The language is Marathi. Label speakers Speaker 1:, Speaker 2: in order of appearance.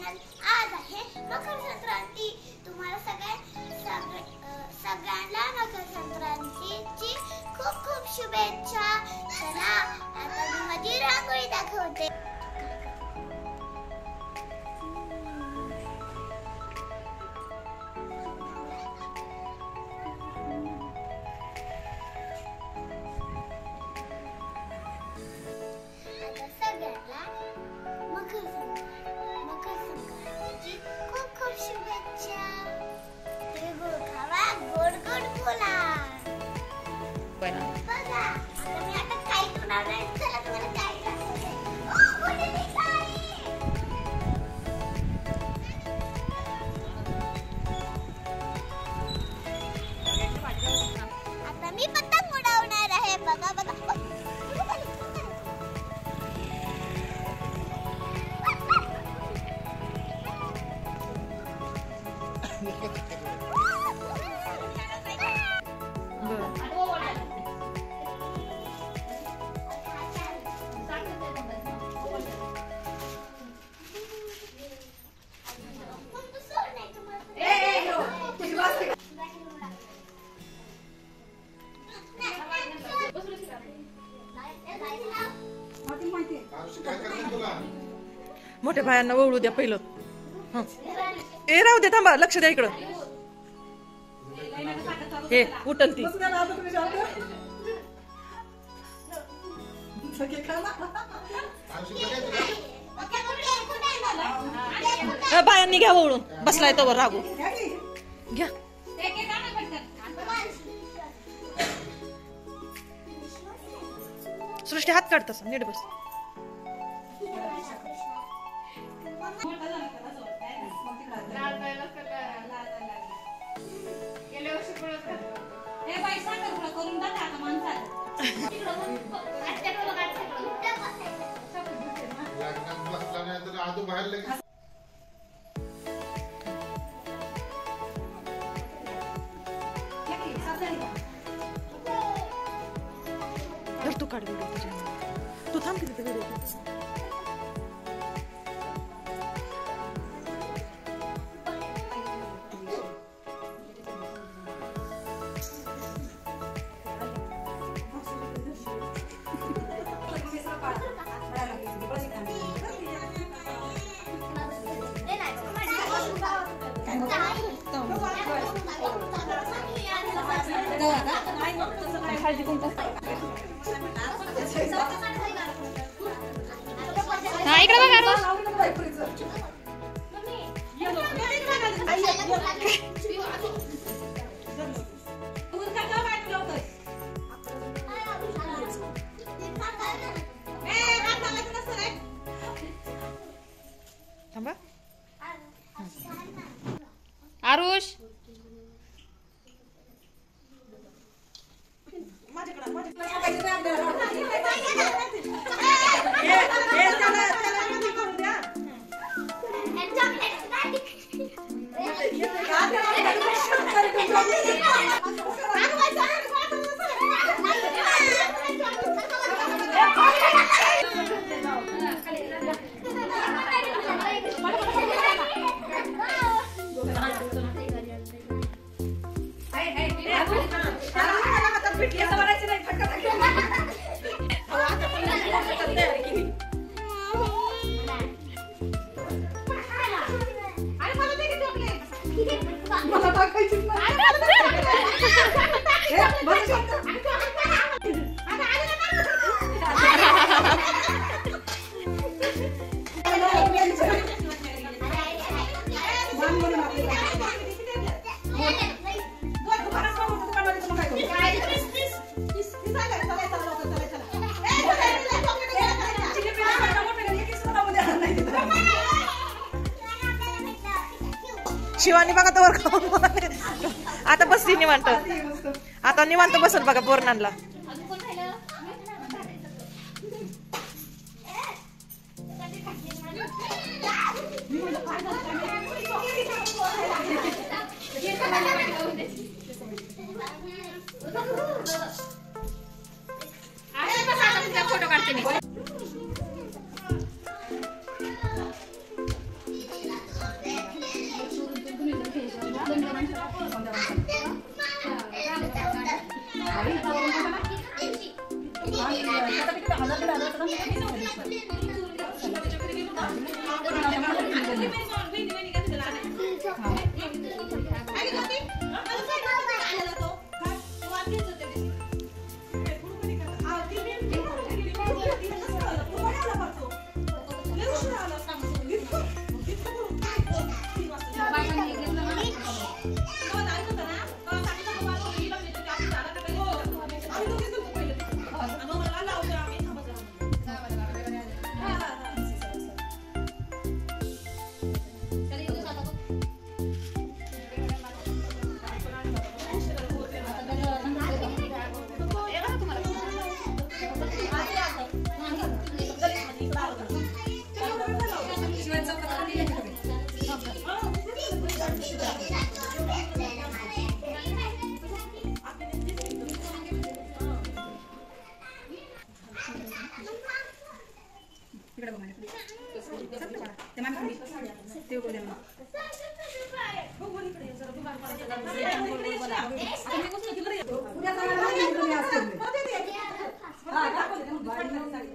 Speaker 1: महिन्यात आज आहे मकर संक्रांती। तुम्हाला सगळ्यांना मकर संक्रांतीची खूप खूप शुभेच्छा। चला आता मी माझी रांगोळी दाखवते। सगळ्यांना मकर संक्रांतीची खूप खूप शुभेच्छा। तिळगुळ खावा, गोड गोड बोला। बघा आता मी आता काय करणार आहे, चला तुम्हाला काय दाखवते। ओ बोलली आता मी पतंग उडवणार आहे। बघा बघा
Speaker 2: मोठ्या भायांना वळू द्या पहिलं। ए राहू दे, थांबा, लक्ष द्या इकडं। हे उठल ती बायांनी घ्या वळून, बसलाय तवर रागू घ्या। सृष्टी हात काढतस, नीट बस। तू काढ व्हिडिओ, तू थांब किती व्हिडिओ।
Speaker 3: हा इकडे बघा
Speaker 2: थांबा
Speaker 3: आरुष
Speaker 2: शिवानी बघा तर आता बसली निवांत। आता निवांत बसल बघा बोरणांना।
Speaker 3: फोटो काढते मी।
Speaker 4: उद्या